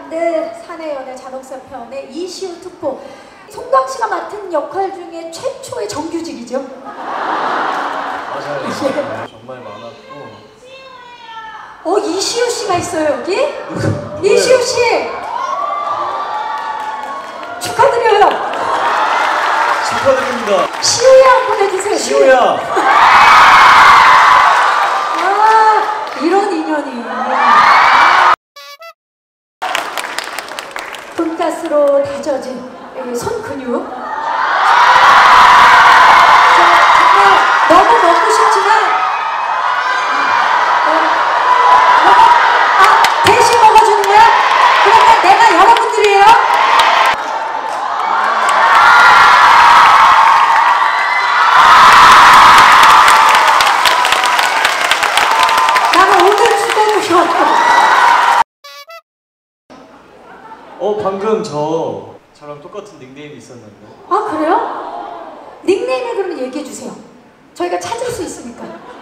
네, 사내 연애 잔혹사 편의 이시우 특보. 송강 씨가 맡은 역할 중에 최초의 정규직이죠. 맞아요. 네, 정말 많았고. 이시우 씨가 있어요 여기? 이시우 씨 축하드려요. 축하드립니다. 시우야 보내주세요. 시우야. 이런 인연이. 돈가스로 다져진 손 근육. 정말 너무 먹고 싶지만 대신 먹어주는 거야? 그러면 내가 여러분들이에요? 나는 오늘 주동이었거든. 방금 저랑 똑같은 닉네임이 있었는데. 그래요? 닉네임을 그러면 얘기해 주세요. 저희가 찾을 수 있으니까.